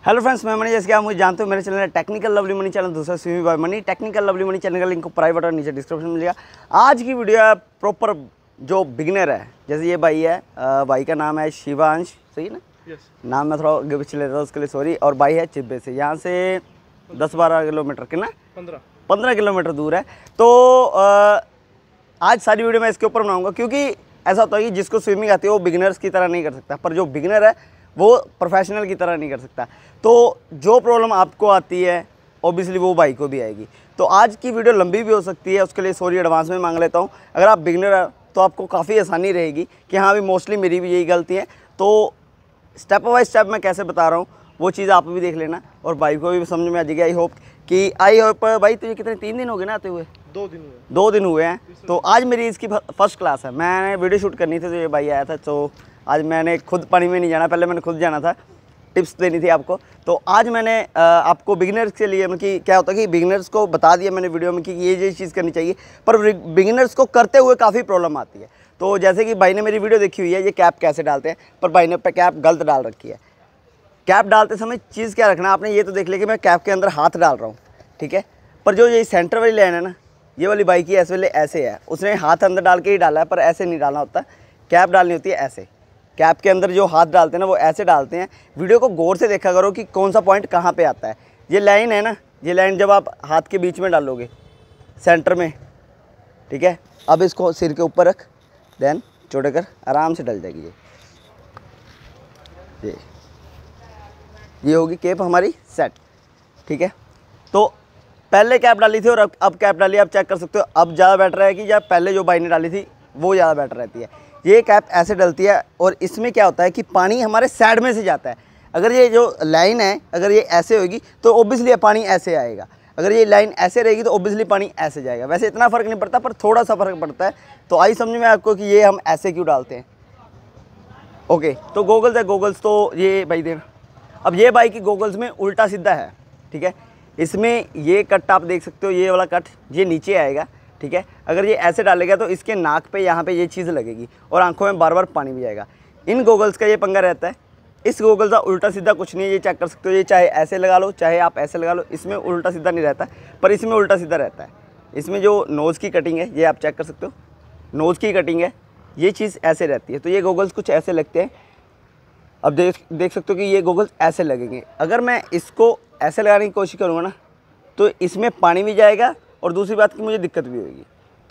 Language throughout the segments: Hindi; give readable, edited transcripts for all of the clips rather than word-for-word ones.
हेलो फ्रेंड्स, मैं मनी। जैसे कि आप मुझे जानते हो, मेरे चैनल है टेक्निकल लवली मनी चैनल, दूसरा swimming by money. Technical lovely money channel का लिंक प्राइवेट और नीचे डिस्क्रिप्शन में मिलेगा। आज की वीडियो है प्रॉपर जो बिगिनर है, जैसे ये भाई है, भाई का नाम है शिवांश, सही है ना? yes. नाम मैं थोड़ा आगे पीछे ले रहा हूँ, उसके लिए सॉरी। और भाई है चिब्बे से, यहाँ से 10-12 किलोमीटर, कितना 15 किलोमीटर दूर है। तो आज सारी वीडियो मैं इसके ऊपर बनाऊंगा, क्योंकि ऐसा होता है कि जिसको स्विमिंग आती है वो बिगिनर्स की तरह नहीं कर सकता, पर जो बिगिनर है वो प्रोफेशनल की तरह नहीं कर सकता। तो जो प्रॉब्लम आपको आती है ऑब्वियसली वो भाई को भी आएगी। तो आज की वीडियो लंबी भी हो सकती है, उसके लिए सॉरी एडवांस में मांग लेता हूँ। अगर आप बिगिनर है तो आपको काफ़ी आसानी रहेगी कि हाँ भी मोस्टली मेरी भी यही गलती है। तो स्टेप बाय स्टेप मैं कैसे बता रहा हूँ वो चीज़ आप भी देख लेना और भाई को भी समझ में आ जाएगी। आई होप भाई तुझे कितने 3 दिन हो गए ना आते हुए? 2 दिन हुए हैं। तो आज मेरी इसकी फर्स्ट क्लास है। मैंने वीडियो शूट करनी थी तो ये भाई आया था, तो आज मैंने खुद पानी में नहीं जाना, पहले मैंने खुद जाना था, टिप्स देनी थी आपको। तो आज मैंने आपको बिगिनर्स के लिए, मतलब कि क्या होता है कि बिगिनर्स को बता दिया मैंने वीडियो में कि ये चीज़ करनी चाहिए, पर बिगिनर्स को करते हुए काफ़ी प्रॉब्लम आती है। तो जैसे कि भाई ने मेरी वीडियो देखी हुई है, ये कैप कैसे डालते हैं, पर भाई ने कैप गलत डाल रखी है। कैप डालते समय चीज़ क्या रखना, आपने ये तो देख लिया कि मैं कैप के अंदर हाथ डाल रहा हूँ, ठीक है, पर जो ये सेंटर वाली लाइन है ना, ये वाली बाइक की ऐसे वाले ऐसे है, उसने हाथ अंदर डाल के ही डाला है, पर ऐसे नहीं डालना होता। कैप डालनी होती है ऐसे। कैप के अंदर जो हाथ डालते हैं ना वो ऐसे डालते हैं। वीडियो को गौर से देखा करो कि कौन सा पॉइंट कहाँ पे आता है। ये लाइन है ना, ये लाइन जब आप हाथ के बीच में डालोगे सेंटर में, ठीक है, अब इसको सिर के ऊपर रख, देन छोटे कर, आराम से डल जाएगी। ये होगी कैप हमारी सेट, ठीक है। तो पहले कैप डाली थी और अब कैप डाली, आप चेक कर सकते हो अब ज़्यादा बेटर है कि जब पहले जो भाई ने डाली थी वो ज़्यादा बेटर रहती है। ये कैप ऐसे डलती है और इसमें क्या होता है कि पानी हमारे साइड में से जाता है। अगर ये जो लाइन है, अगर ये ऐसे होगी तो ओब्वियसली पानी ऐसे आएगा, अगर ये लाइन ऐसे रहेगी तो ओब्वियसली पानी ऐसे जाएगा। वैसे इतना फ़र्क नहीं पड़ता, पर थोड़ा सा फ़र्क पड़ता है। तो आई समझ में आपको कि ये हम ऐसे क्यों डालते हैं। ओके, तो गोगल्स है, गोगल्स तो ये भाई देना। अब ये बाइक की गोगल्स में उल्टा सीधा है, ठीक है। इसमें ये कट आप देख सकते हो, ये वाला कट ये नीचे आएगा, ठीक है। अगर ये ऐसे डालेगा तो इसके नाक पे यहाँ पे ये चीज़ लगेगी और आंखों में बार बार पानी भी जाएगा। इन गोगल्स का ये पंगा रहता है। इस गोगल्स का उल्टा सीधा कुछ नहीं है, ये चेक कर सकते हो। ये चाहे ऐसे लगा लो चाहे आप ऐसे लगा लो, इसमें उल्टा सीधा नहीं रहता, पर इसमें उल्टा सीधा रहता है। इसमें जो नोज़ की कटिंग है ये आप चेक कर सकते हो, नोज़ की कटिंग है, ये चीज़ ऐसे रहती है। तो ये गोगल्स कुछ ऐसे लगते हैं। अब देख सकते हो कि ये गोगल्स ऐसे लगेंगे। अगर मैं इसको ऐसे लगाने की कोशिश करूँगा ना तो इसमें पानी भी जाएगा और दूसरी बात की मुझे दिक्कत भी होगी।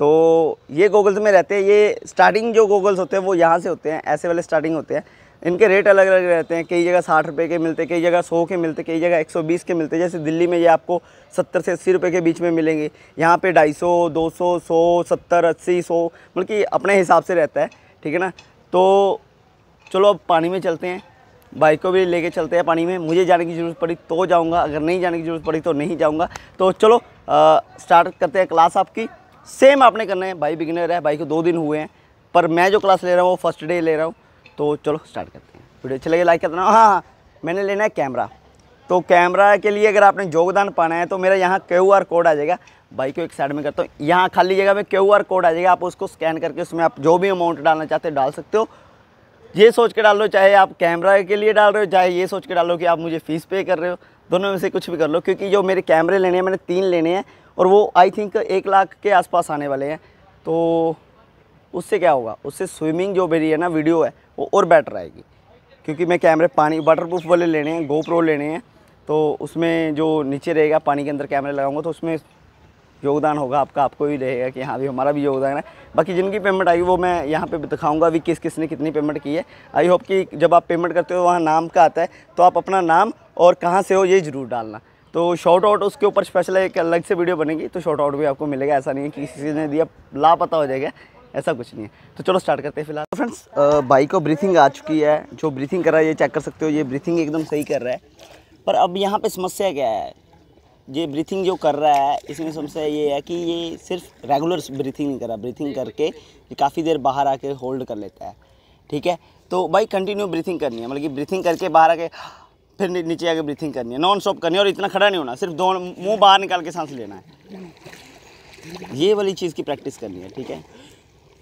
तो ये गोगल्स में रहते हैं। ये स्टार्टिंग जो गोगल्स होते हैं वो यहाँ से होते हैं, ऐसे वाले स्टार्टिंग होते हैं। इनके रेट अलग अलग रहते हैं, कई जगह 60 रुपये के मिलते, कई जगह 100 के मिलते, कई जगह 120 के मिलते। जैसे दिल्ली में ये आपको 70 से 80 रुपये के बीच में मिलेंगे, यहाँ पे 250, 200, 100, 70, 80, 100, मतलब कि अपने हिसाब से रहता है, ठीक है ना। तो चलो अब पानी में चलते हैं, बाइक को भी लेके चलते हैं पानी में। मुझे जाने की ज़रूरत पड़ी तो जाऊंगा, अगर नहीं जाने की ज़रूरत पड़ी तो नहीं जाऊंगा। तो चलो स्टार्ट करते हैं क्लास आपकी। सेम आपने करना है, भाई बिगिनर है, भाई को 2 दिन हुए हैं, पर मैं जो क्लास ले रहा हूँ वो फर्स्ट डे ले रहा हूँ। तो चलो स्टार्ट करते हैं। वीडियो अच्छी लगे लाइक कर देना। हाँ, मैंने लेना है कैमरा। तो कैमरा के लिए अगर आपने योगदान पाना है तो मेरा यहाँ QR कोड आ जाएगा। भाई को एक साइड में करता हूँ, यहाँ खाली जगह में QR कोड आ जाएगा, आप उसको स्कैन करके उसमें आप जो भी अमाउंट डालना चाहते हो डाल सकते हो। ये सोच के डाल लो चाहे आप कैमरा के लिए डाल रहे हो, चाहे ये सोच के डालो कि आप मुझे फ़ीस पे कर रहे हो, दोनों में से कुछ भी कर लो। क्योंकि जो मेरे कैमरे लेने हैं, मैंने 3 लेने हैं और वो आई थिंक 1 लाख के आसपास आने वाले हैं। तो उससे क्या होगा, उससे स्विमिंग जो मेरी है ना वीडियो है वो और बेटर आएगी। क्योंकि मैं कैमरे पानी वाटरप्रूफ वाले लेने हैं, GoPro लेने हैं, तो उसमें जो नीचे रहेगा पानी के अंदर कैमरे लगाऊंगा तो उसमें योगदान होगा आपका, आपको भी रहेगा कि हाँ भी हमारा भी योगदान है। बाकी जिनकी पेमेंट आएगी वो मैं यहाँ पे दिखाऊंगा अभी किस किस ने कितनी पेमेंट की है। आई होप कि जब आप पेमेंट करते हो वहाँ नाम का आता है, तो आप अपना नाम और कहाँ से हो ये ज़रूर डालना। तो शॉर्ट आउट उसके ऊपर स्पेशल एक अलग से वीडियो बनेगी, तो शॉर्ट आउट भी आपको मिलेगा। ऐसा नहीं है कि किसी ने दिया लापता हो जाएगा, ऐसा कुछ नहीं है। तो चलो स्टार्ट करते हैं। फिलहाल फ्रेंड्स बाइक को ब्रीथिंग आ चुकी है, जो ब्रीथिंग कर रहा है ये चेक कर सकते हो, ये ब्रीथिंग एकदम सही कर रहा है। पर अब यहाँ पर समस्या क्या है, ये ब्रीथिंग जो कर रहा है इसमें समस्या ये है कि ये सिर्फ रेगुलर ब्रीथिंग नहीं कर रहा, ब्रीथिंग करके ये काफ़ी देर बाहर आके होल्ड कर लेता है, ठीक है। तो भाई कंटिन्यू ब्रीथिंग करनी है, मतलब कि ब्रीथिंग करके बाहर आके फिर नीचे आके ब्रीथिंग करनी है, नॉन स्टॉप करनी है। और इतना खड़ा नहीं होना, सिर्फ दो मुंह बाहर निकाल के सांस लेना है, ये वाली चीज़ की प्रैक्टिस करनी है, ठीक है।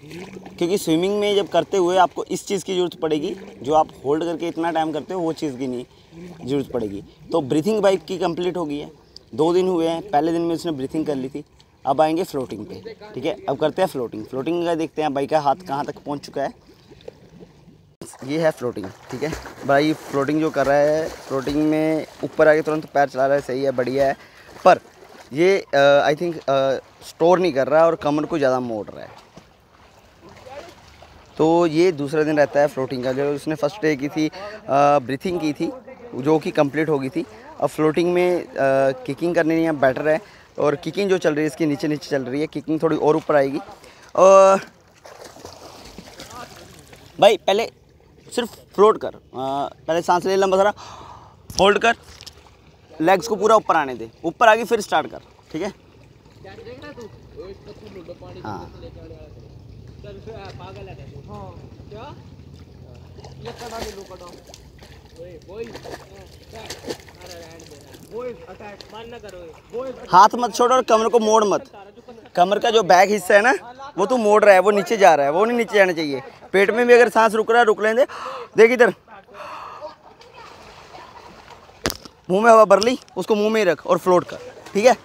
क्योंकि स्विमिंग में जब करते हुए आपको इस चीज़ की ज़रूरत पड़ेगी, जो आप होल्ड करके इतना टाइम करते हो वो चीज़ की नहीं ज़रूरत पड़ेगी। तो ब्रीथिंग बाइक की कंप्लीट हो गई है, 2 दिन हुए हैं। पहले दिन में उसने ब्रीथिंग कर ली थी, अब आएंगे फ्लोटिंग पे, ठीक है। अब करते हैं फ्लोटिंग। फ्लोटिंग का देखते हैं भाई का हाथ कहाँ तक पहुँच चुका है। ये है फ्लोटिंग, ठीक है भाई। फ्लोटिंग जो कर रहा है, फ्लोटिंग में ऊपर आके तुरंत पैर चला रहा है, सही है, बढ़िया है। पर ये आई थिंक स्टोर नहीं कर रहा है और कमर को ज़्यादा मोड़ रहा है। तो ये दूसरा दिन रहता है फ्लोटिंग का। जो उसने फर्स्ट डे की थी ब्रीथिंग की थी, जो कि कंप्लीट हो गई थी। अब फ्लोटिंग में किकिंग करनी है, बेटर है। और किकिंग जो चल रही है इसकी नीचे नीचे चल रही है, किकिंग थोड़ी और ऊपर आएगी। और भाई पहले सिर्फ फ्लोट कर, पहले सांस ले लंबा सारा, होल्ड कर, लेग्स को पूरा ऊपर आने दे, ऊपर आगे फिर स्टार्ट कर, ठीक है। हाँ हाथ मत छोड़ और कमर को मोड़ मत। कमर का जो बैक हिस्सा है ना वो तू मोड़ रहा है, वो नीचे जा रहा है, वो नहीं नीचे जाना चाहिए। पेट में भी अगर सांस रुक रहा है रुक लेंगे। देख इधर, मुंह में हवा भर ली, उसको मुंह में ही रख और फ्लोट कर, ठीक है।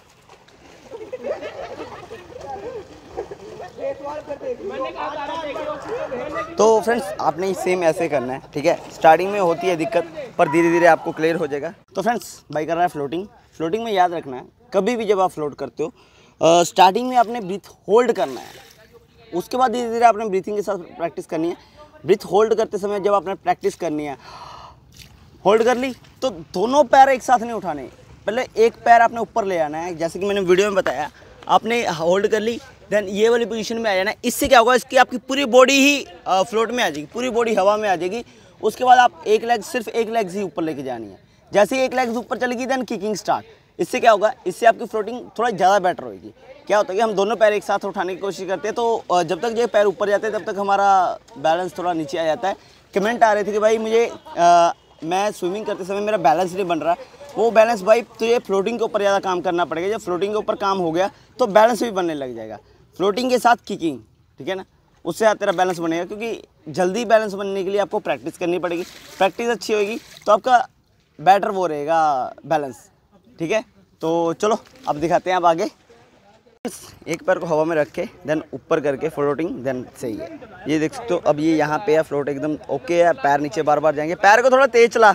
तो फ्रेंड्स आपने सेम ऐसे करना है, ठीक है। स्टार्टिंग में होती है दिक्कत, पर धीरे धीरे आपको क्लियर हो जाएगा। तो फ्रेंड्स भाई कर रहा है फ्लोटिंग। फ्लोटिंग में याद रखना है, कभी भी जब आप फ्लोट करते हो स्टार्टिंग में आपने ब्रीथ होल्ड करना है, उसके बाद धीरे धीरे आपने ब्रीथिंग के साथ प्रैक्टिस करनी है। ब्रीथ होल्ड करते समय जब आपने प्रैक्टिस करनी है, होल्ड कर ली तो दोनों पैर एक साथ नहीं उठाने, पहले एक पैर आपने ऊपर ले आना है। जैसे कि मैंने वीडियो में बताया, आपने होल्ड कर ली, देन ये वाली पोजीशन में आ जाना है। इससे क्या होगा, इसकी आपकी पूरी बॉडी ही फ्लोट में आ जाएगी, पूरी बॉडी हवा में आ जाएगी। उसके बाद आप एक लेग, सिर्फ एक लेग्स ही ऊपर लेके जानी है। जैसे ही एक लेग्स ऊपर चलेगी देन किकिंग स्टार्ट। इससे क्या होगा, इससे आपकी फ्लोटिंग थोड़ा ज़्यादा बेटर होगी। क्या होता है कि हम दोनों पैर एक साथ उठाने की कोशिश करते हैं, तो जब तक ये पैर ऊपर जाते हैं तब तक हमारा बैलेंस थोड़ा नीचे आ जाता है। कमेंट आ रहे थे कि भाई मुझे मैं स्विमिंग करते समय मेरा बैलेंस नहीं बन रहा। वो बैलेंस भाई तुझे फ्लोटिंग के ऊपर ज़्यादा काम करना पड़ेगा। जब फ्लोटिंग के ऊपर काम हो गया तो बैलेंस भी बनने लग जाएगा। फ्लोटिंग के साथ किकिंग, ठीक है ना, उससे तेरा बैलेंस बनेगा। क्योंकि जल्दी बैलेंस बनने के लिए आपको प्रैक्टिस करनी पड़ेगी। प्रैक्टिस अच्छी होगी तो आपका बेटर वो रहेगा बैलेंस, ठीक है। तो चलो अब दिखाते हैं, अब आगे। एक पैर को हवा में रख के देन ऊपर करके फ्लोटिंग, देन सही है। ये देख सकते हो, अब ये यहाँ पे है, फ्लोट एकदम ओके है। पैर नीचे बार बार जाएंगे, पैर को थोड़ा तेज चला।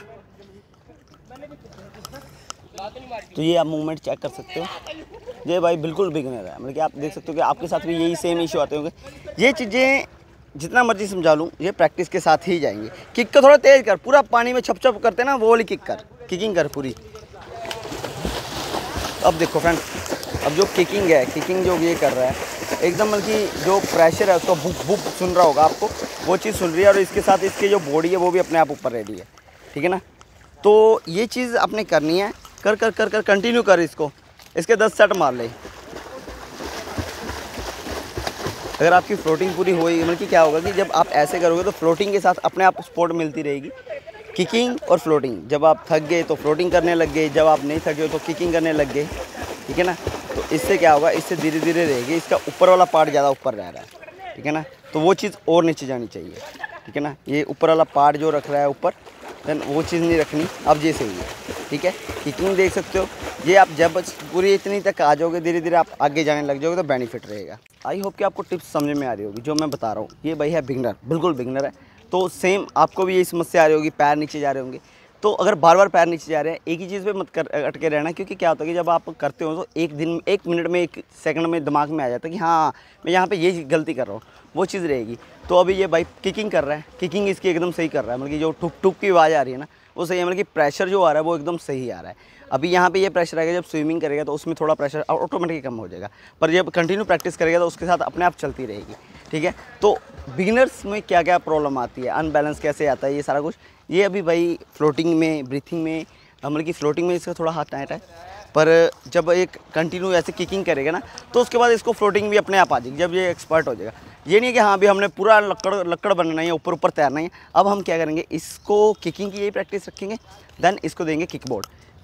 तो ये आप मूवमेंट चेक कर सकते हो, ये भाई बिल्कुल बिगिनर है। मतलब कि आप देख सकते हो कि आपके साथ भी यही सेम इशू आते होंगे। ये चीज़ें जितना मर्जी समझा लूँ, ये प्रैक्टिस के साथ ही जाएंगे। किक को थोड़ा तेज कर, पूरा पानी में छप छप करते ना वो वाली किक कर, किकिंग कर पूरी। अब देखो फ्रेंड्स, अब जो किकिंग है, किकिंग जो ये कर रहा है एकदम, मतलब कि जो प्रेशर है उसको बुक बुक सुन रहा होगा आपको, वो चीज़ सुन रही है। और इसके साथ इसकी जो बॉडी है वो भी अपने आप ऊपर रेडी है, ठीक है ना। तो ये चीज़ आपने करनी है, कर कर कर कर कंटिन्यू कर इसको। इसके 10 सेट मार ले। अगर आपकी फ्लोटिंग पूरी होगी, मतलब कि क्या होगा कि जब आप ऐसे करोगे तो फ्लोटिंग के साथ अपने आप सपोर्ट मिलती रहेगी। किकिंग और फ्लोटिंग, जब आप थक गए तो फ्लोटिंग करने लग गए, जब आप नहीं थके हो तो किकिंग करने लग गए, ठीक है ना। तो इससे क्या होगा, इससे धीरे धीरे रहेगी, इसका ऊपर वाला पार्ट ज़्यादा ऊपर रह रहा है, ठीक है ना। तो वो चीज़ और नीचे जानी चाहिए, ठीक है ना। ये ऊपर वाला पार्ट जो रख रहा है ऊपर, देन वो चीज़ नहीं रखनी। अब ये सही है, ठीक है। किकिंग देख सकते हो, ये आप जब पूरी इतनी तक आ जाओगे, धीरे धीरे आप आगे जाने लग जाओगे तो बेनिफिट रहेगा। आई होप कि आपको टिप्स समझ में आ रही होगी जो मैं बता रहा हूँ। ये भाई है बिगनर, बिल्कुल बिगनर है। तो सेम आपको भी यही समस्या आ रही होगी, पैर नीचे जा रहे होंगे। तो अगर बार बार पैर नीचे जा रहे हैं, एक ही चीज़ पे मत अटके रहना। क्योंकि क्या होता है कि जब आप करते हो तो एक दिन, 1 मिनट में, 1 सेकंड में दिमाग में आ जाता है कि हाँ मैं यहाँ पे ये गलती कर रहा हूँ, वो चीज़ रहेगी। तो अभी ये भाई किकिंग कर रहा है, किकिंग इसकी एकदम सही कर रहा है। मतलब कि जो टुक टुक की आवाज़ आ रही है ना वो सही है, मतलब कि प्रेशर जो आ रहा है वो एकदम सही आ रहा है। अभी यहाँ पे ये प्रेशर आएगा, जब स्विमिंग करेगा तो उसमें थोड़ा प्रेशर ऑटोमेटिक कम हो जाएगा। पर जब कंटिन्यू प्रैक्टिस करेगा तो उसके साथ अपने आप चलती रहेगी, ठीक है। तो बिगिनर्स में क्या क्या प्रॉब्लम आती है, अनबैलेंस कैसे आता है, ये सारा कुछ ये अभी भाई फ्लोटिंग में, ब्रीथिंग में, मतलब कि फ्लोटिंग में इसका थोड़ा हाथ टाइट है। पर जब एक कंटिन्यू ऐसे किकिंग करेगा ना तो उसके बाद इसको फ्लोटिंग भी अपने आप आ जाएगी, जब ये एक्सपर्ट हो जाएगा। ये नहीं कि हाँ अभी हमने पूरा लक्कड़ बनना है, ऊपर ऊपर तैरना है। अब हम क्या करेंगे, इसको किकिंग की यही प्रैक्टिस रखेंगे, देन इसको देंगे किक बोर्ड।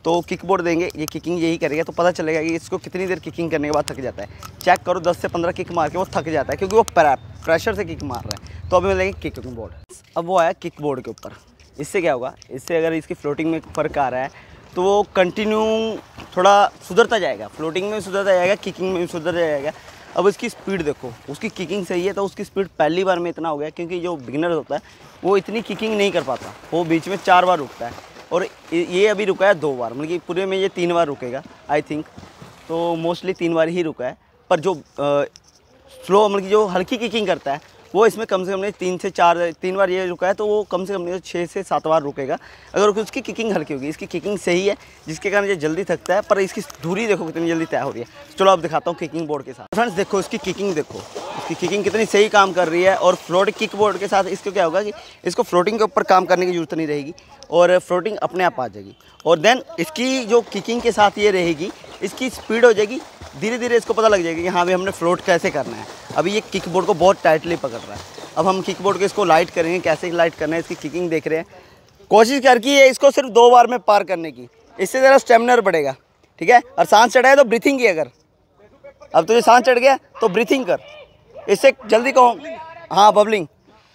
तो किक बोर्ड देंगे, ये किकिंग यही करेगा, तो पता चलेगा कि इसको कितनी देर किकिंग करने के बाद थक जाता है। चेक करो 10 से 15 किक मार के वो थक जाता है, क्योंकि वो प्रेशर से किक मार रहा है। तो अभी मिलेंगे किकिंग बोर्ड। अब वो आया किक बोर्ड के ऊपर, इससे क्या होगा, इससे अगर इसकी फ्लोटिंग में फ़र्क आ रहा है तो वो कंटिन्यू थोड़ा सुधरता जाएगा, फ्लोटिंग में सुधरता जाएगा, किकिंग में सुधर जाएगा। अब इसकी स्पीड देखो, उसकी किकिंग सही है तो उसकी स्पीड पहली बार में इतना हो गया, क्योंकि जो बिगिनर होता है वो इतनी किकिंग नहीं कर पाता, वो बीच में 4 बार रुकता है, और ये अभी रुका है 2 बार, मतलब कि पूरे में ये 3 बार रुकेगा आई थिंक, तो मोस्टली 3 बार ही रुका है। पर जो स्लो, मतलब कि जो हल्की किकिंग करता है वो इसमें कम से कम 3 बार ये रुका है, तो वो कम से कम 6 से 7 बार रुकेगा अगर उसकी किकिंग हल्की होगी। इसकी किकिंग सही है, जिसके कारण ये जल्दी थकता है, पर इसकी दूरी देखो कितनी जल्दी तय हो रही है। चलो अब दिखाता हूँ किकिंग बोर्ड के साथ। फ्रेंड्स देखो इसकी किकिंग, देखो इसकी किकिंग कितनी सही काम कर रही है। और फ्लोटिंग किक बोर्ड के साथ इसको क्या होगा कि इसको फ्लोटिंग के ऊपर काम करने की जरूरत नहीं रहेगी, और फ्लोटिंग अपने आप आ जाएगी। और देन इसकी जो किकिंग के साथ ये रहेगी, इसकी स्पीड हो जाएगी, धीरे धीरे इसको पता लग जाएगा कि हाँ भाई हमने फ्लोट कैसे करना है। अभी ये किक बोर्ड को बहुत टाइटली पकड़ रहा है। अब हम किक बोर्ड को इसको लाइट करेंगे, कैसे लाइट करना है, इसकी किकिंग देख रहे हैं। कोशिश कर की है इसको सिर्फ 2 बार में पार करने की, इससे ज़रा स्टेमिना बढ़ेगा, ठीक है। और सांस चढ़ा है तो ब्रीथिंग की, अगर अब तुझे सांस चढ़ गया तो ब्रीथिंग कर, इससे जल्दी कहो हाँ बबलिंग,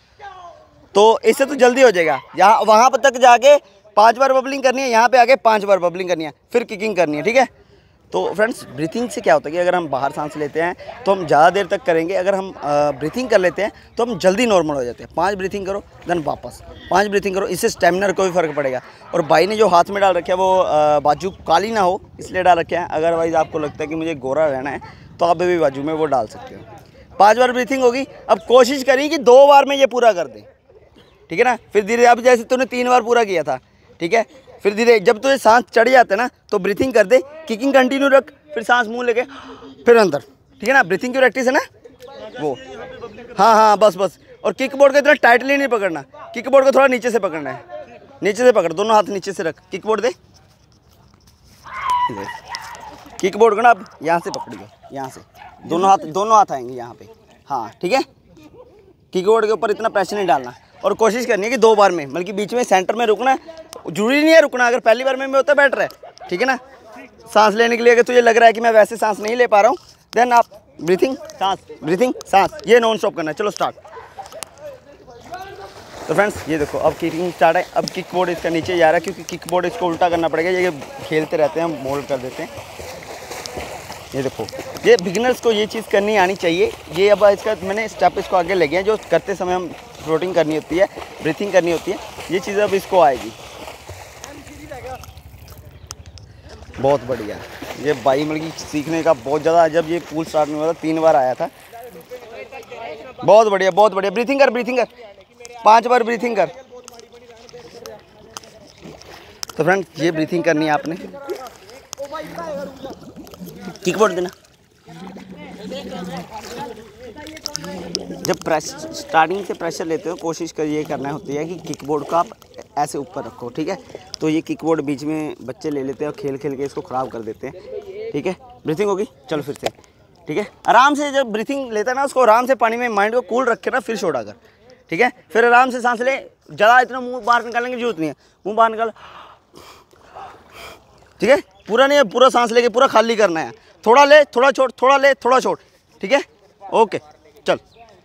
तो इससे तो जल्दी हो जाएगा। यहाँ वहाँ पर तक जाके 5 बार बबलिंग करनी है, यहाँ पे आके 5 बार बबलिंग करनी है, फिर किकिंग करनी है, ठीक है। तो फ्रेंड्स ब्रीथिंग से क्या होता है कि अगर हम बाहर सांस लेते हैं तो हम ज़्यादा देर तक करेंगे, अगर हम ब्रीथिंग कर लेते हैं तो हम जल्दी नॉर्मल हो जाते हैं। 5 ब्रीथिंग करो देन वापस 5 ब्रीथिंग करो, इससे स्टेमिना को भी फ़र्क पड़ेगा। और भाई ने जो हाथ में डाल रखा है वो बाजू काली ना हो इसलिए डाल रखे हैं। अदरवाइज़ आपको लगता है कि मुझे गोरा रहना है तो आप भी बाजू में वो डाल सकते हो। 5 बार ब्रीथिंग होगी। अब कोशिश करिए कि 2 बार में ये पूरा कर दें, ठीक है ना। फिर धीरे अब जैसे तूने 3 बार पूरा किया था, ठीक है, फिर धीरे जब तुझे सांस चढ़ जाता है ना तो ब्रीथिंग कर दे, किकिंग कंटिन्यू रख, फिर सांस मुंह लेके फिर अंदर, ठीक है ना। ब्रीथिंग की प्रैक्टिस है ना वो, हाँ बस। और किक बोर्ड को इतना टाइटली नहीं पकड़ना, किक बोर्ड को थोड़ा नीचे से पकड़ना है, नीचे से पकड़, दोनों हाथ नीचे से रख, किक बोर्ड दे, किक बोर्ड को ना अब यहाँ से पकड़िए, यहाँ से दोनों हाथ आएंगे यहाँ पे, हाँ ठीक है। किक बोर्ड के ऊपर इतना प्रेशर नहीं डालना, और कोशिश करनी है कि 2 बार में, बल्कि बीच में सेंटर में रुकना है, जरूरी नहीं है रुकना, अगर पहली बार में होता है बेटर है, ठीक है ना। सांस लेने के लिए अगर तुझे लग रहा है कि मैं वैसे सांस नहीं ले पा रहा हूँ, देन आप ब्रीथिंग सांस ये नॉन स्टॉप करना है। चलो स्टार्ट। तो फ्रेंड्स ये देखो अब किकिंग स्टार्ट है। अब किक बोर्ड इसका नीचे जा रहा है, क्योंकि किक बोर्ड इसको उल्टा करना पड़ेगा, ये खेलते रहते हैं, हम मोल्ड कर देते हैं। ये देखो, ये बिगिनर्स को ये चीज़ करनी आनी चाहिए। ये अब इसका मैंने स्टेप इसको आगे ले गया, जो करते समय हम फ्लोटिंग करनी होती है, ब्रीथिंग करनी होती है, ये चीज़ अब इसको आएगी। बहुत बढ़िया, ये भाई मतलब सीखने का बहुत ज़्यादा, जब ये पूल स्टार्ट नहीं हुआ था 3 बार आया था। बहुत बढ़िया ब्रीथिंग कर 5 बार ब्रीथिंग कर। तो फ्रेंड ये ब्रीथिंग करनी है आपने, किक बोर्ड देना। जब स्टार्टिंग से प्रेशर लेते हो कोशिश कर ये करना होती है कि किक बोर्ड को आप ऐसे ऊपर रखो, ठीक है। तो ये किक बोर्ड बीच में बच्चे ले लेते हैं और खेल के इसको ख़राब कर देते हैं, ठीक है। ब्रीथिंग होगी, चलो फिर से, ठीक है। आराम से जब ब्रीथिंग लेता है ना उसको आराम से पानी में माइंड को कूल रख के ना फिर छोड़ा कर, ठीक है। फिर आराम से सांस ले, ज़्यादा इतना मुँह बाहर निकालने की जरूरत नहीं है, मुँह बाहर निकाल, ठीक है। पूरा नहीं है, पूरा सांस लेके पूरा खाली करना है, थोड़ा ले थोड़ा छोड़, थोड़ा ले थोड़ा छोड़, ठीक है। ओके चल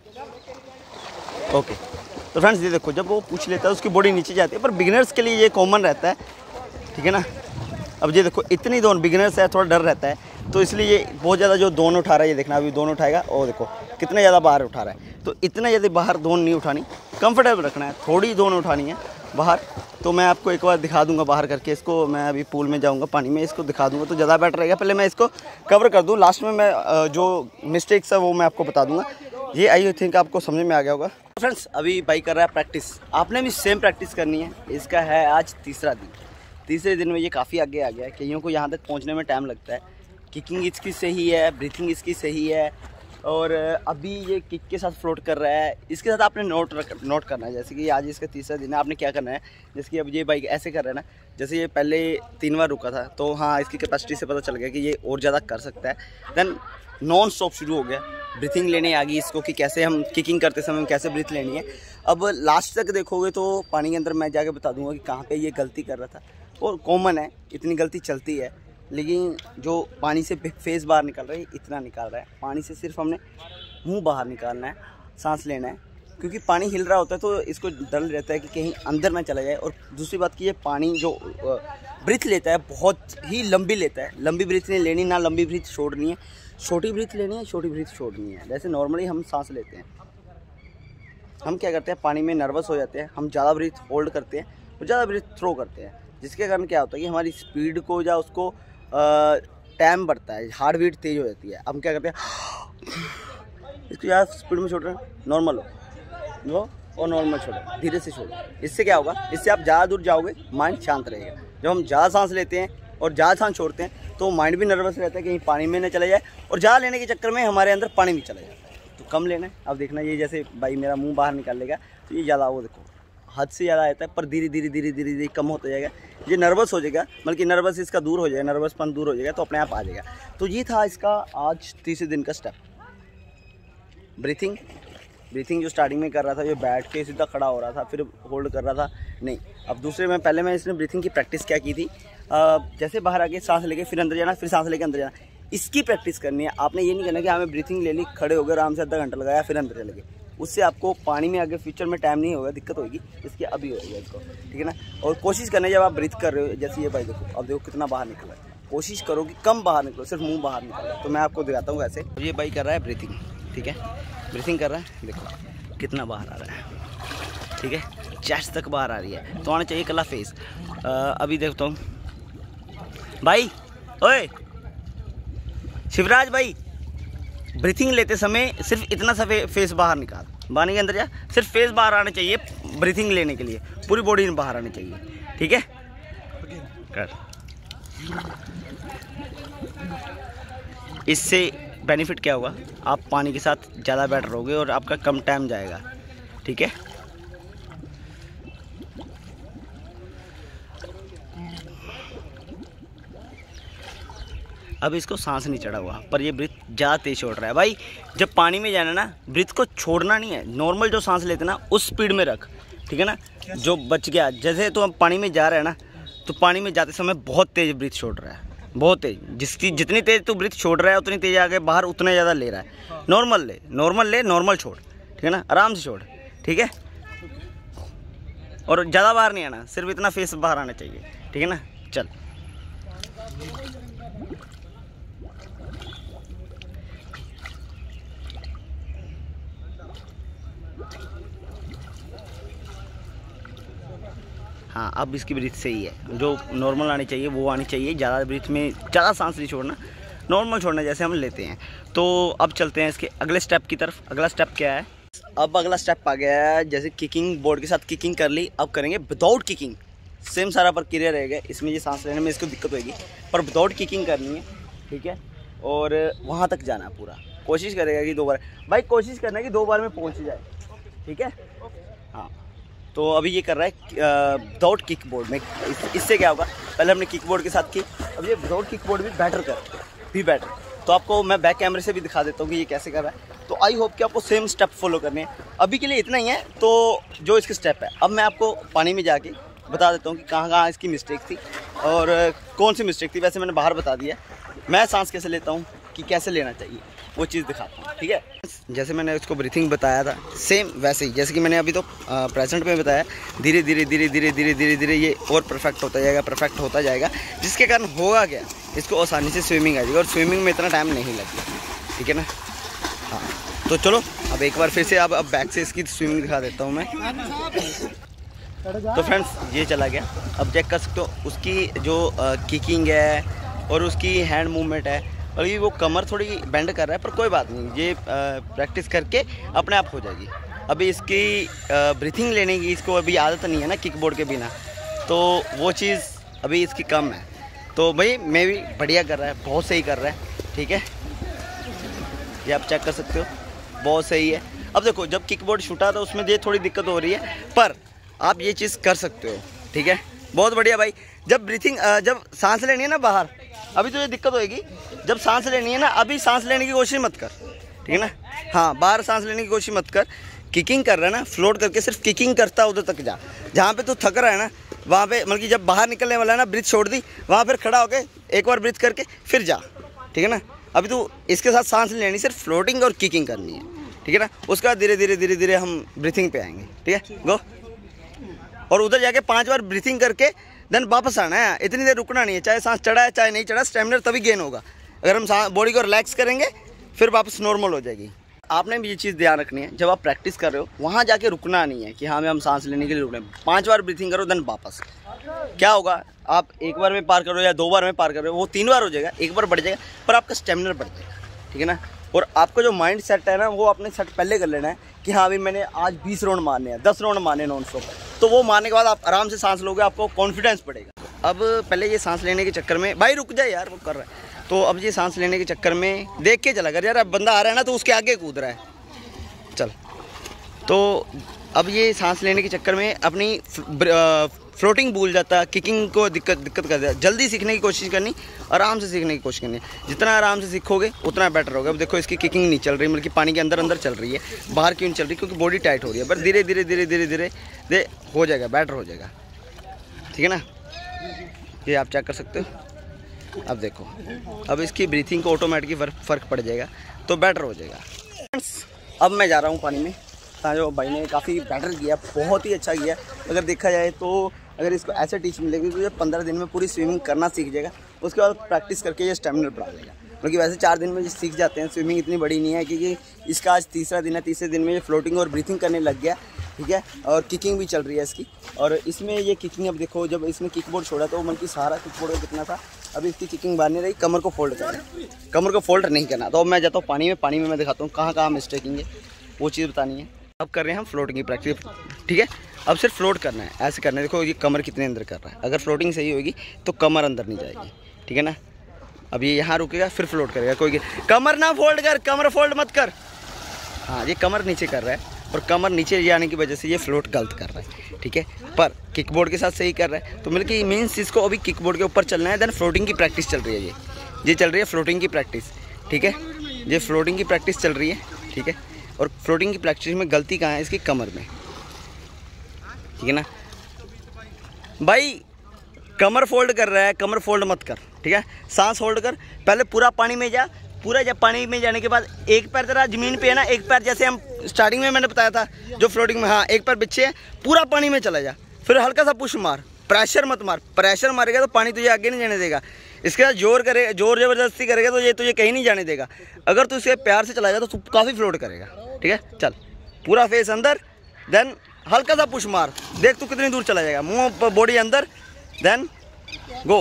ओके। तो फ्रेंड्स ये देखो जब वो पूछ लेता है उसकी बॉडी नीचे जाती है, पर बिगिनर्स के लिए ये कॉमन रहता है, ठीक है ना। अब ये देखो इतनी दोनों बिगिनर्स है, थोड़ा डर रहता है, तो इसलिए ये बहुत ज़्यादा जो दोनों उठा रहा है, ये देखना अभी दोनों उठाएगा, और देखो कितना ज़्यादा बाहर उठा रहा है। तो इतना ज़्यादा बाहर दोनों नहीं उठानी, कंफर्टेबल रखना है, थोड़ी दोनों उठानी है बाहर। तो मैं आपको एक बार दिखा दूंगा बाहर करके इसको, मैं अभी पूल में जाऊंगा पानी में, इसको दिखा दूंगा तो ज़्यादा बेटर रहेगा। पहले मैं इसको कवर कर दूं, लास्ट में मैं जो मिस्टेक्स है वो मैं आपको बता दूंगा। ये आई थिंक आपको समझ में आ गया होगा। फ्रेंड्स अभी भाई कर रहा है प्रैक्टिस, आपने भी सेम प्रैक्टिस करनी है। इसका है आज तीसरा दिन, तीसरे दिन में ये काफ़ी आगे आ गया है, कईयों को यहाँ तक पहुँचने में टाइम लगता है। किकिंग इसकी सही है, ब्रीथिंग इसकी सही है, और अभी ये किक के साथ फ्लोट कर रहा है। इसके साथ आपने नोट करना है, जैसे कि आज इसका तीसरा दिन है, आपने क्या करना है, जैसे कि अब ये बाइक ऐसे कर रहा है ना, जैसे ये पहले 3 बार रुका था, तो हाँ इसकी कैपेसिटी से पता चल गया कि ये और ज़्यादा कर सकता है। देन नॉन स्टॉप शुरू हो गया, ब्रीथिंग लेने आ गई इसको कि कैसे हम किकिंग करते समय कैसे ब्रीथ लेनी है। अब लास्ट तक देखोगे तो पानी के अंदर मैं जाके बता दूंगा कि कहाँ पे ये गलती कर रहा था। और कॉमन है, इतनी गलती चलती है। लेकिन जो पानी से फेस बाहर निकल रहा है इतना निकाल रहा है। पानी से सिर्फ हमने मुंह बाहर निकालना है, सांस लेना है, क्योंकि पानी हिल रहा होता है तो इसको डर रहता है कि कहीं अंदर ना चला जाए। और दूसरी बात कि ये पानी जो ब्रीथ लेता है बहुत ही लंबी लेता है। लंबी ब्रीथ नहीं लेनी, ना लंबी ब्रीथ छोड़नी है, छोटी ब्रीथ लेनी है, छोटी ब्रीथ छोड़नी है। जैसे नॉर्मली हम सांस लेते हैं, हम क्या करते हैं, पानी में नर्वस हो जाते हैं, हम ज़्यादा ब्रीथ होल्ड करते हैं और ज़्यादा ब्रीथ थ्रो करते हैं, जिसके कारण क्या होता है कि हमारी स्पीड को या उसको टाइम बढ़ता है, हार्ट बीट तेज़ हो जाती है। हम क्या करते हैं, इसको ज़्यादा स्पीड में छोड़ रहे हैं, नॉर्मल हो और नॉर्मल छोड़ो, धीरे से छोड़ो। इससे क्या होगा, इससे आप ज़्यादा दूर जाओगे, माइंड शांत रहेगा। जब हम ज़्यादा सांस लेते हैं और ज़्यादा सांस छोड़ते हैं तो माइंड भी नर्वस रहता है कहीं पानी में न चला जाए, और ज़्यादा लेने के चक्कर में हमारे अंदर पानी भी चला जाता है। तो कम लेना है। अब देखना, ये जैसे भाई मेरा मुंह बाहर निकाल लेगा तो ये ज़्यादा, वो देखो हद से ज़्यादा आता है, पर धीरे धीरे धीरे धीरे धीरे कम होता जाएगा। ये नर्वस हो जाएगा, बल्कि नर्वस इसका दूर हो जाएगा, नर्वसपन दूर हो जाएगा तो अपने आप आ जाएगा। तो ये था इसका आज तीसरे दिन का स्टेप, ब्रीथिंग जो स्टार्टिंग में कर रहा था, जो बैठ के सीधा खड़ा हो रहा था, फिर होल्ड कर रहा था, नहीं। अब दूसरे में पहले मैं इसने ब्रीथिंग की प्रैक्टिस क्या की थी, जैसे बाहर आके सांस लेके फिर अंदर जाना, फिर सांस लेके अंदर जाना, इसकी प्रैक्टिस करनी है। आपने ये नहीं करना कि हमें ब्रीथिंग ले ली, खड़े हो गए, आराम से आधा घंटा लगाया, फिर अंदर चले गए। उससे आपको पानी में आगे फ्यूचर में टाइम नहीं होगा, दिक्कत होगी। इसकी अभी होगी इसको, ठीक है ना। और कोशिश करना जब आप ब्रीथ कर रहे हो, जैसे ये भाई देखो, अब देखो कितना बाहर निकला है, कोशिश करो कि कम बाहर निकलो, सिर्फ मुँह बाहर निकलो। तो मैं आपको दिखाता हूँ कैसे। ये भाई कर रहा है ब्रीथिंग, ठीक है, ब्रीथिंग कर रहा है, देखो कितना बाहर आ रहा है, ठीक है, चेस्ट तक बाहर आ रही है। तो आना चाहिए कला फेस। अभी देखता हूँ भाई, ओए शिवराज भाई, ब्रीथिंग लेते समय सिर्फ इतना सा फेस बाहर निकाल, पानी के अंदर जा, सिर्फ फेस बाहर आना चाहिए ब्रीथिंग लेने के लिए, पूरी बॉडी में बाहर आनी चाहिए, ठीक है। कर, इससे बेनिफिट क्या होगा, आप पानी के साथ ज़्यादा बैठ रहोगे और आपका कम टाइम जाएगा, ठीक है। अब इसको सांस नहीं चढ़ा हुआ, पर ये ब्रीथ ज़्यादा तेज छोड़ रहा है। भाई जब पानी में जाना ना, ब्रीथ को छोड़ना नहीं है, नॉर्मल जो सांस लेते ना उस स्पीड में रख, ठीक है ना। जो बच गया, जैसे तो हम पानी में जा रहे हैं ना, तो पानी में जाते समय बहुत तेज़ ब्रीथ छोड़ रहा है, बहुत तेज। जिसकी जितनी तेज़ तो ब्रीथ छोड़ रहा है उतनी तेज़ आगे बाहर उतना ज़्यादा ले रहा है। नॉर्मल ले, नॉर्मल छोड़, ठीक है ना, आराम से छोड़, ठीक है। और ज़्यादा बाहर नहीं आना, सिर्फ इतना फेस बाहर आना चाहिए, ठीक है ना। चल, हाँ अब इसकी ब्रीथ सही है, जो नॉर्मल आनी चाहिए वो आनी चाहिए। ज़्यादा ब्रीथ में ज़्यादा सांस नहीं छोड़ना, नॉर्मल छोड़ना जैसे हम लेते हैं। तो अब चलते हैं इसके अगले स्टेप की तरफ। अगला स्टेप क्या है, अब अगला स्टेप आ गया है, जैसे किकिंग, बोर्ड के साथ किकिंग कर ली, अब करेंगे विदाउट किकिंग। सेम सारा प्रक्रिया रहेगा, इसमें ये सांस लेने में इसको दिक्कत होगी, पर विदाउट किकिंग करनी है, ठीक है। और वहाँ तक जाना है पूरा, कोशिश करेगा कि 2 बार, भाई कोशिश करना है कि 2 बार में पहुँच जाए, ठीक है। हाँ, तो अभी ये कर रहा है विदाउट किक बोर्ड में। इससे क्या होगा, पहले हमने किक बोर्ड के साथ की, अब ये विदाउट किक बोर्ड भी बेटर। तो आपको मैं बैक कैमरे से भी दिखा देता हूँ कि ये कैसे कर रहा है। तो आई होप कि आपको सेम स्टेप फॉलो करने हैं। अभी के लिए इतना ही है, तो जो इसके स्टेप है, अब मैं आपको पानी में जाके बता देता हूँ कि कहाँ कहाँ इसकी मिस्टेक थी और कौन सी मिस्टेक थी। वैसे मैंने बाहर बता दिया, मैं सांस कैसे लेता हूँ, कि कैसे लेना चाहिए, वो चीज़ दिखाता हूँ, ठीक है। जैसे मैंने उसको ब्रीथिंग बताया था, सेम वैसे ही जैसे कि मैंने अभी तो प्रेजेंट में बताया, धीरे धीरे धीरे धीरे धीरे धीरे धीरे ये और परफेक्ट होता जाएगा, जिसके कारण होगा क्या, इसको आसानी से स्विमिंग आ जाएगी और स्विमिंग में इतना टाइम नहीं लगेगा, ठीक है ना। हाँ, तो चलो अब एक बार फिर से अब बैक से इसकी स्विमिंग दिखा देता हूँ मैं। तो फ्रेंड्स ये चला गया, अब चेक कर सकते हो उसकी जो किकिंग है और उसकी हैंड मूवमेंट है, और ये वो कमर थोड़ी बेंड कर रहा है, पर कोई बात नहीं, ये प्रैक्टिस करके अपने आप हो जाएगी। अभी इसकी ब्रीथिंग लेने की इसको अभी आदत नहीं है ना किक बोर्ड के बिना, तो वो चीज़ अभी इसकी कम है। तो भाई मैं भी बढ़िया कर रहा है, बहुत सही कर रहा है, ठीक है। ये आप चेक कर सकते हो, बहुत सही है। अब देखो जब किक बोर्ड छूटा तो उसमें ये थोड़ी दिक्कत हो रही है, पर आप ये चीज़ कर सकते हो, ठीक है, बहुत बढ़िया भाई। जब ब्रीथिंग जब सांस लेनी है ना बाहर, अभी तो ये दिक्कत होएगी, जब सांस लेनी है ना, अभी सांस लेने की कोशिश मत कर, ठीक है ना। हाँ, बाहर सांस लेने की कोशिश मत कर, किकिंग कर रहा है ना, फ्लोट करके सिर्फ किकिंग करता उधर तक जा, जहाँ पे तू थक रहा है ना, वहाँ पे मतलब कि जब बाहर निकलने वाला है ना, ब्रीथ छोड़ दी, वहाँ फिर खड़ा होके एक बार ब्रीथ करके फिर जा, ठीक है ना। अभी तो इसके साथ सांस नहीं लेनी, सिर्फ फ्लोटिंग और किकिंग करनी है, ठीक है ना। उसके बाद धीरे धीरे धीरे धीरे हम ब्रीथिंग पे आएंगे, ठीक है। गो। और उधर जाके 5 बार ब्रीथिंग करके देन वापस आना है। इतनी देर रुकना नहीं है, चाहे सांस चढ़ा है चाहे नहीं चढ़ा, स्टेमिना तभी गेन होगा अगर हम बॉडी को रिलैक्स करेंगे, फिर वापस नॉर्मल हो जाएगी। आपने भी ये चीज़ ध्यान रखनी है, जब आप प्रैक्टिस कर रहे हो वहाँ जाके रुकना नहीं है कि हाँ हम सांस लेने के लिए रुक रहे हैं। 5 बार ब्रीथिंग करो देन वापस। क्या होगा, आप 1 बार में पार करो या 2 बार में पार करो, वो 3 बार हो जाएगा, 1 बार बढ़ जाएगा, पर आपका स्टेमिना बढ़ जाएगा, ठीक है ना। और आपका जो माइंड सेट है ना, वो आपने सेट पहले कर लेना है कि हाँ अभी मैंने आज 20 राउंड मारने हैं, 10 राउंड मारने नॉन स्टॉप। तो वो मारने के बाद आप आराम से सांस लोगे, आपको कॉन्फिडेंस बढ़ेगा। अब पहले ये सांस लेने के चक्कर में, भाई रुक जाए यार वो कर रहा है, तो अब ये सांस लेने के चक्कर में देख के चला कर यार, अब बंदा आ रहा है ना तो उसके आगे कूद रहा है, चल। तो अब ये सांस लेने के चक्कर में अपनी फ्लोटिंग भूल जाता है, किकिंग को दिक्कत कर देता है। जल्दी सीखने की कोशिश करनी, आराम से सीखने की कोशिश करनी। जितना आराम से सीखोगे उतना बेटर होगा। अब देखो इसकी किकिंग नहीं चल रही, मतलब कि पानी के अंदर अंदर चल रही है, बाहर क्यों नहीं चल रही, क्योंकि बॉडी टाइट हो रही है। पर धीरे धीरे धीरे धीरे धीरे धीरे हो जाएगा, बेटर हो जाएगा, ठीक है ना। ये आप चेक कर सकते हो। अब देखो, अब इसकी ब्रीथिंग को ऑटोमेटिकली फ़र्क पड़ जाएगा, तो बेटर हो जाएगा। अब मैं जा रहा हूँ पानी में। जो भाई ने काफ़ी बेटर किया, बहुत ही अच्छा किया। अगर देखा जाए तो अगर इसको ऐसे टीच मिलेगी तो ये 15 दिन में पूरी स्विमिंग करना सीख जाएगा। उसके बाद प्रैक्टिस करके ये स्टेमिना बढ़ा लेगा। क्योंकि वैसे 4 दिन में ये सीख जाते हैं, स्विमिंग इतनी बड़ी नहीं है, क्योंकि इसका आज तीसरा दिन है। तीसरे दिन में ये फ्लोटिंग और ब्रीथिंग करने लग गया, ठीक है। और किकिंग भी चल रही है इसकी। और इसमें ये किकिंग, अब देखो जब इसने किक बोर्ड छोड़ा तो मन की सारा किक बोर्ड कितना था, अभी इसकी किकिंग बाहर नहीं रही। कमर को फोल्ड करना, कमर को फोल्ड नहीं करना। तो अब मैं जाता हूँ पानी में, पानी में मैं दिखाता हूँ कहाँ कहाँ मिस्टेकिंग है, वो चीज़ बतानी है। अब कर रहे हैं हम फ्लोटिंग की प्रैक्टिस, ठीक है। अब सिर्फ फ्लोट करना है, ऐसे करना है। देखो ये कमर कितने अंदर कर रहा है, अगर फ्लोटिंग सही होगी तो कमर अंदर नहीं जाएगी, ठीक है ना। अब ये यहाँ रुकेगा फिर फ्लोट करेगा। कोई कमर ना फोल्ड कर, कमर फोल्ड मत कर। हाँ, ये कमर नीचे कर रहा है और कमर नीचे जाने की वजह से ये फ्लोट गलत कर रहा है, ठीक है। पर किकबोर्ड के साथ सही कर रहा है। तो मतलब कि मीन्स इसको अभी किकबोर्ड के ऊपर चलना है। देन फ्लोटिंग की प्रैक्टिस चल रही है, ये चल रही है फ्लोटिंग की प्रैक्टिस, ठीक है। ये फ्लोटिंग की प्रैक्टिस चल रही है, ठीक है। और फ्लोटिंग की प्रैक्टिस में गलती कहाँ है, इसकी कमर में, ठीक है ना। भाई कमर फोल्ड कर रहा है, कमर फोल्ड मत कर, ठीक है। सांस होल्ड कर, पहले पूरा पानी में जा। पूरा जब पानी में जाने के बाद एक पैर तेरा ज़मीन पे है ना, एक पैर जैसे हम स्टार्टिंग में मैंने बताया था जो फ्लोटिंग में, हाँ एक पैर पीछे है, पूरा पानी में चला जा। फिर हल्का सा पुश मार, प्रेशर मत मार। प्रेशर मारेगा तो पानी तुझे आगे नहीं जाने देगा। इसके बाद जोर ज़बरदस्ती करेगा तो ये तुझे कहीं नहीं जाने देगा। अगर तू इसके प्यार से चलाएगा तो तू काफ़ी फ्लोट करेगा, ठीक है। चल पूरा फेस अंदर, देन हल्का सा पुश मार, देख तू कितनी दूर चला जाएगा। मुंह बॉडी अंदर, देन गो।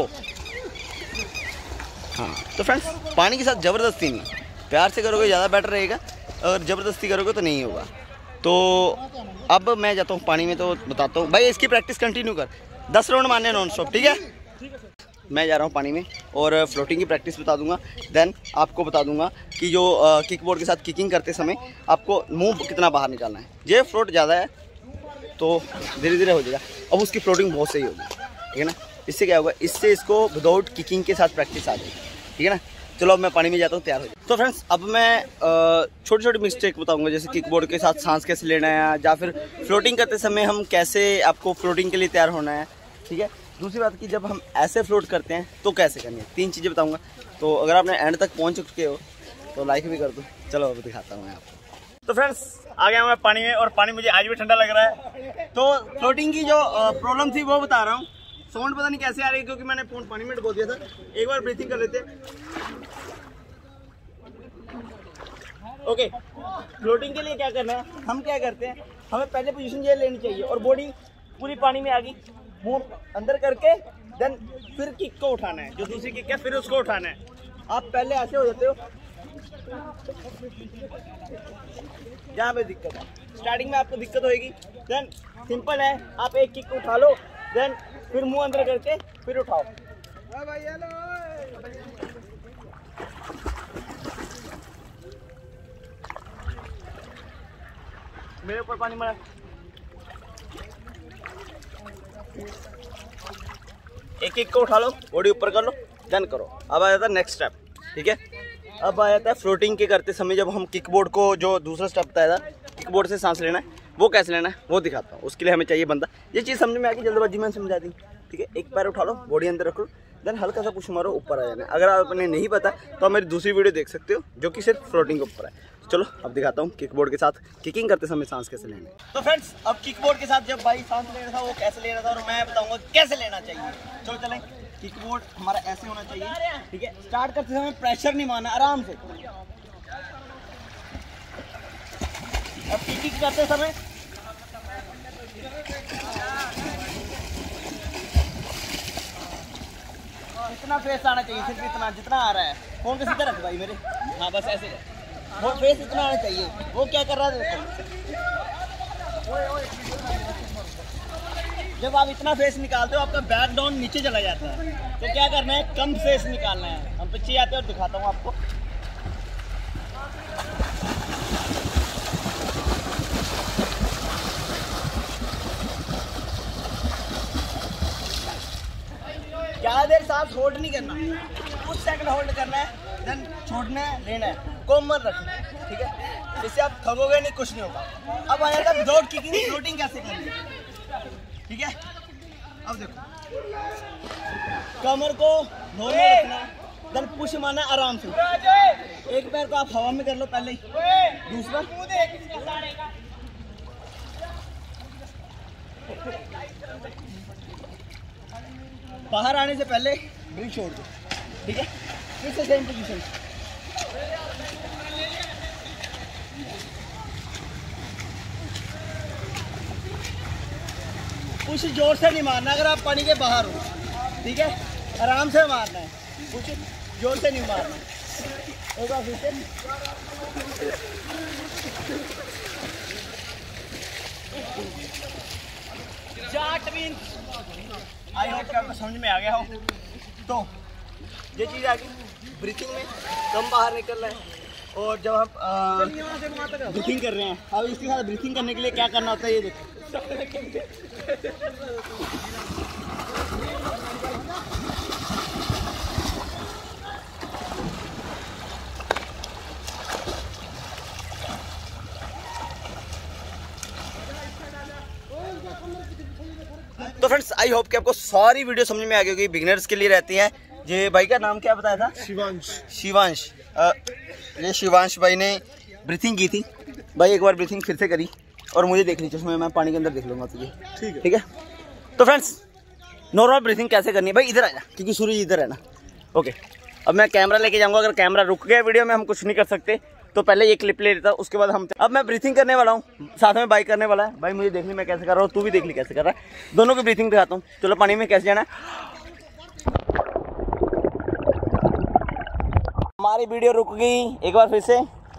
हाँ तो फ्रेंड्स, पानी के साथ ज़बरदस्ती नहीं, प्यार से करोगे ज़्यादा बेटर रहेगा, और ज़बरदस्ती करोगे तो नहीं होगा। तो अब मैं जाता हूँ पानी में, तो बताता हूँ भाई इसकी प्रैक्टिस कंटिन्यू कर। 10 राउंड मारने नॉन स्टॉप, ठीक है। मैं जा रहा हूँ पानी में और फ्लोटिंग की प्रैक्टिस बता दूंगा। देन आपको बता दूंगा कि जो किकबोर्ड के साथ किकिंग करते समय आपको मुंह कितना बाहर निकालना है। ये फ्लोट ज़्यादा है तो धीरे धीरे हो जाएगा। अब उसकी फ्लोटिंग बहुत सही होगी, ठीक है ना। इससे क्या होगा, इससे इसको विदाउट किकिंग के साथ प्रैक्टिस आ जाएगी, ठीक है ना। चलो अब मैं पानी में जाता हूँ, तैयार हो जाए। तो फ्रेंड्स अब मैं छोटी छोटी मिस्टेक बताऊंगा, जैसे किकबोर्ड के साथ सांस कैसे लेना है, या फिर फ्लोटिंग करते समय हम कैसे आपको फ्लोटिंग के लिए तैयार होना है, ठीक है। दूसरी बात कि जब हम ऐसे फ्लोट करते हैं तो कैसे करनी है, 3 चीज़ें बताऊंगा। तो अगर आपने एंड तक पहुंच चुके हो तो लाइक भी कर दो। चलो अब दिखाता हूँ मैं आपको। तो फ्रेंड्स आ गया मैं पानी में, और पानी मुझे आज भी ठंडा लग रहा है। तो फ्लोटिंग की जो प्रॉब्लम थी वो बता रहा हूँ। साउंड पता नहीं कैसे आ रही है, क्योंकि मैंने फोन पानी में डुबो दिया था। एक बार ब्रीथिंग कर लेते हैं। ओके, फ्लोटिंग के लिए क्या करना है, हम क्या करते हैं, हमें पहले पोजीशन ये लेनी चाहिए और बॉडी पूरी पानी में आ गई, मुंह अंदर करके देन फिर किक को उठाना है, जो दूसरी किक है फिर उसको उठाना है। आप पहले ऐसे हो जाते हो, जहाँ पे दिक्कत है स्टार्टिंग में आपको दिक्कत होगी। देन सिंपल है, आप एक किक उठा लो, देन फिर मुंह अंदर करके फिर उठाओ। मेरे ऊपर पानी मारा, एक एक को उठा लो, बॉडी ऊपर कर लो, देन करो। अब आ जाता है नेक्स्ट स्टेप, ठीक है। अब आ जाता है फ्लोटिंग के करते समय, जब हम किकबोर्ड को, जो दूसरा स्टेप बताया था किकबोर्ड से सांस लेना है, वो कैसे लेना है वो दिखाता हूँ। उसके लिए हमें चाहिए बंदा। ये चीज़ समझ में आ गई, जल्दबाजी में समझा दी, ठीक है। एक पैर उठा लो, बॉडी अंदर रख लो, देन हल्का सा पुश मारो, ऊपर आ जाना है। अगर आपने नहीं पता तो आप मेरी दूसरी वीडियो देख सकते हो जो कि सिर्फ फ्लोटिंग के ऊपर है। चलो अब दिखाता हूँ किकबोर्ड के साथ किकिंग करते समय सांस कैसे लेना है। तो फ्रेंड्स अब किकबोर्ड के साथ जब भाई सांस ले रहा था वो कैसे ले रहा था और मैं बताऊंगा कैसे लेना चाहिए। चलो चलें। किकबोर्ड हमारा ऐसे होना चाहिए, ठीक है। स्टार्ट करते समय प्रेशर नहीं मारना, आराम से। अब किकिंग करते समय इतना फेस आना चाहिए, सिर्फ इतना जितना आ रहा है। फोन को सीधा रख भाई मेरे, हाँ बस ऐसे है। वो फेस इतना आना चाहिए। वो क्या कर रहा है देखो, जब आप इतना फेस निकालते हो आपका बैक डाउन नीचे चला जाता है। तो क्या करना है, कम फेस निकालना है। हम पीछे आते हैं और दिखाता हूँ आपको। ज़्यादा देर सांस होल्ड नहीं करना, कुछ सेकंड होल्ड करना है, देन छोड़ना है, लेना है, कॉमन रखना है, ठीक है। इससे आप थकोगे नहीं, कुछ नहीं होगा। अब आ जाता है विदाउट किकिंग फ्लोटिंग कैसे करनी है, ठीक है। अब देखो, कमर को नॉर्मल रखना है, देन पुश मारना आराम से। एक पैर को आप हवा में कर लो पहले ही, दूसरा बाहर आने से पहले ब्रीथ छोड़ दो, ठीक है। फिर से सेम पोजीशन। कुछ जोर से नहीं मारना अगर आप पानी के बाहर हो, ठीक है। आराम से मारना है, कुछ जोर से नहीं मारना। एक बार फिर से। आई होप कि आपको समझ में आ गया हो। तो ये चीज़ आ गई, ब्रीथिंग में कम बाहर निकलना है। और जब हम ब्रीथिंग कर रहे हैं, अब इसके साथ ब्रीथिंग करने के लिए क्या करना होता है, ये देखो। तो फ्रेंड्स आई होप कि आपको सारी वीडियो समझ में आ गई होगी, बिगिनर्स के लिए रहती हैं। ये भाई का नाम क्या बताया था? शिवांश। ये शिवांश भाई ने ब्रीथिंग की थी। भाई एक बार ब्रीथिंग फिर से करी और मुझे देख ली चश्मे, मैं पानी के अंदर देख लूँगा तुझे, ठीक है। तो फ्रेंड्स नॉर्मल ब्रीथिंग कैसे करनी है, भाई इधर आ जा क्योंकि सूर्य इधर है ना। ओके, अब मैं कैमरा लेके जाऊँगा। अगर कैमरा रुक गया वीडियो में हम कुछ नहीं कर सकते, तो पहले ये क्लिप ले लेता हूँ, उसके बाद हम। अब मैं ब्रीथिंग करने वाला हूँ, साथ में बाइक करने वाला है। भाई मुझे देखनी मैं कैसे कर रहा हूँ, तू भी देख ली कैसे कर रहा है। दोनों की ब्रीथिंग दिखाता हूँ। चलो पानी में कैसे जाना है। हमारी वीडियो रुक गई, एक बार फिर से।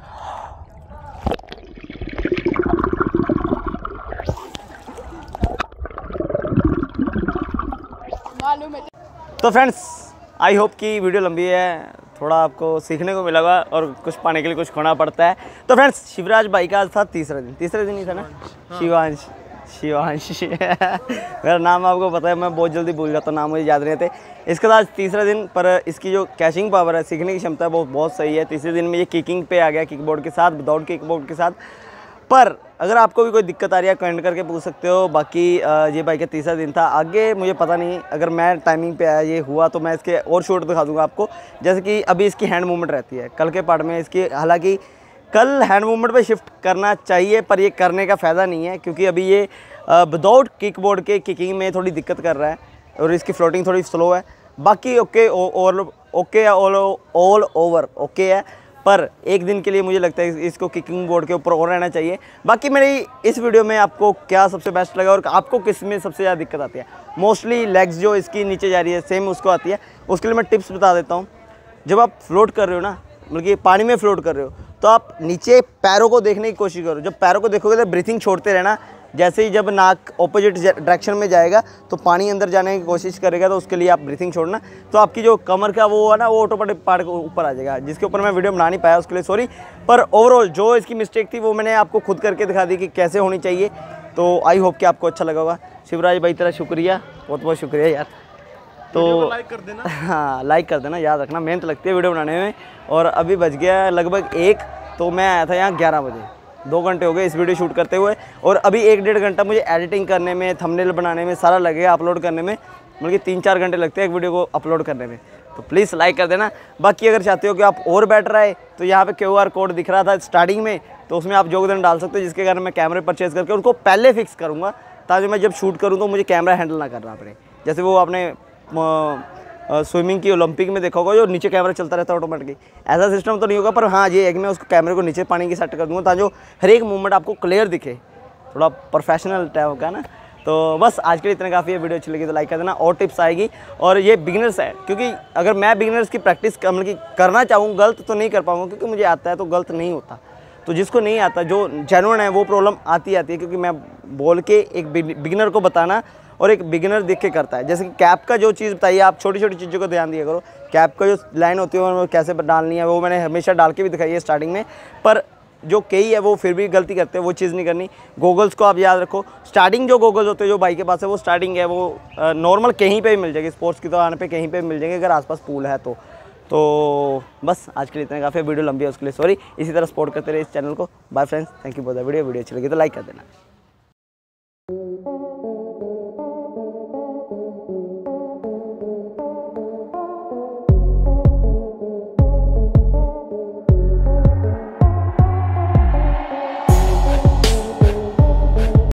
तो फ्रेंड्स आई होप कि वीडियो लंबी है, थोड़ा आपको सीखने को मिलेगा और कुछ पाने के लिए कुछ खोना पड़ता है। तो फ्रेंड्स शिवराज भाई का आज था तीसरा दिन ही था ना। शिवांश मेरा नाम आपको पता है, मैं बहुत जल्दी भूल जाता हूँ, नाम मुझे याद नहीं रहते। इसका आज तीसरा दिन, पर इसकी जो कैचिंग पावर है, सीखने की क्षमता है, वो बहुत सही है। तीसरे दिन में ये किकिंग पे आ गया, किकबोर्ड के साथ, विदाउट किकबोर्ड के साथ। पर अगर आपको भी कोई दिक्कत आ रही है कमेंट करके पूछ सकते हो। बाकी ये बाइक का तीसरा दिन था, आगे मुझे पता नहीं। अगर मैं टाइमिंग पे आया ये हुआ तो मैं इसके और शॉट दिखा दूंगा आपको। जैसे कि अभी इसकी हैंड मूवमेंट रहती है, कल के पार्ट में इसकी, हालांकि कल हैंड मूवमेंट पे शिफ्ट करना चाहिए, पर ये करने का फ़ायदा नहीं है क्योंकि अभी ये विदाउट किकबोर्ड के किकिंग में थोड़ी दिक्कत कर रहा है और इसकी फ्लोटिंग थोड़ी स्लो है। बाकी okay, okay all over okay है, पर एक दिन के लिए मुझे लगता है इसको किकिंग बोर्ड के ऊपर और रहना चाहिए। बाकी मेरी इस वीडियो में आपको क्या सबसे बेस्ट लगा और आपको किस में सबसे ज़्यादा दिक्कत आती है? मोस्टली लेग्स जो इसकी नीचे जा रही है सेम उसको आती है। उसके लिए मैं टिप्स बता देता हूँ। जब आप फ्लोट कर रहे हो ना, मतलब कि पानी में फ्लोट कर रहे हो, तो आप नीचे पैरों को देखने की कोशिश करो। जब पैरों को देखोगे तो ब्रीथिंग छोड़ते रहना। जैसे ही जब नाक ऑपोजिट डायरेक्शन में जाएगा तो पानी अंदर जाने की कोशिश करेगा, तो उसके लिए आप ब्रीथिंग छोड़ना। तो आपकी जो कमर का वो है ना, वो ऑटोमेटिक पार्ट को ऊपर आ जाएगा, जिसके ऊपर मैं वीडियो बना नहीं पाया, उसके लिए सॉरी। पर ओवरऑल जो इसकी मिस्टेक थी वो मैंने आपको खुद करके दिखा दी कि कैसे होनी चाहिए। तो आई होप कि आपको अच्छा लगा होगा। शिवराज भाई तेरा शुक्रिया, बहुत बहुत शुक्रिया यार। तो लाइक कर देना, हाँ लाइक कर देना, याद रखना मेहनत लगती है वीडियो बनाने में। और अभी बज गया लगभग 1, तो मैं आया था यहाँ 11 बजे। 2 घंटे हो गए इस वीडियो शूट करते हुए, और अभी 1-1.5 घंटा मुझे एडिटिंग करने में, थंबनेल बनाने में सारा लगेगा, अपलोड करने में मतलब कि 3-4 घंटे लगते हैं एक वीडियो को अपलोड करने में। तो प्लीज़ लाइक कर देना। बाकी अगर चाहते हो कि आप और बेटर आए तो यहाँ पे QR कोड दिख रहा था स्टार्टिंग में, तो उसमें आप योगदान डाल सकते हो, जिसके कारण मैं कैमरे परचेज़ करके उनको पहले फिक्स करूँगा, ताकि मैं जब शूट करूँ तो मुझे कैमरा हैंडल ना करना पड़े। जैसे वो आपने स्विमिंग की ओलंपिक में देखा होगा जो नीचे कैमरा चलता रहता है ऑटोमेटिकली, ऐसा सिस्टम तो नहीं होगा, पर हाँ ये है कि मैं उसको कैमरे को नीचे पानी की सेट कर दूँगा ताकि जो हर एक मूवमेंट आपको क्लियर दिखे, थोड़ा प्रोफेशनल टाइप का ना। तो बस आज के लिए इतना काफ़ी है। वीडियो अच्छी लगी तो लाइक कर देना, और टिप्स आएगी। और ये बिगिनर्स है, क्योंकि अगर मैं बिगिनर्स की प्रैक्टिस मतलब कि करना चाहूँ, गलत तो नहीं कर पाऊँगा, क्योंकि मुझे आता है तो गलत नहीं होता। तो जिसको नहीं आता, जो जेन्युइन है, वो प्रॉब्लम आती है, क्योंकि मैं बोल के एक बिगिनर को बताना और एक बिगिनर देख के करता है। जैसे कि कैप का जो चीज़ बताइए, आप छोटी छोटी चीज़ों को ध्यान दिया करो। कैप का जो लाइन होती है वो कैसे डालनी है, वो मैंने हमेशा डाल के भी दिखाई है स्टार्टिंग में, पर जो कई है वो फिर भी गलती करते हैं, वो चीज़ नहीं करनी। गोगल्स को आप याद रखो, स्टार्टिंग जो गोगल्स होते हैं जो भाई के पास है, वो स्टार्टिंग है वो नॉर्मल कहीं पे भी मिल जाएगी, स्पोर्ट्स की तो आने पे कहीं पे भी मिल जाएंगे अगर आसपास पूल है तो बस आज के लिए इतना काफ़ी। वीडियो लंबी है उसके लिए सॉरी। इसी तरह सपोर्ट करते रहे इस चैनल को। Bye friends, thank you for the video अच्छी लगी तो लाइक कर देना।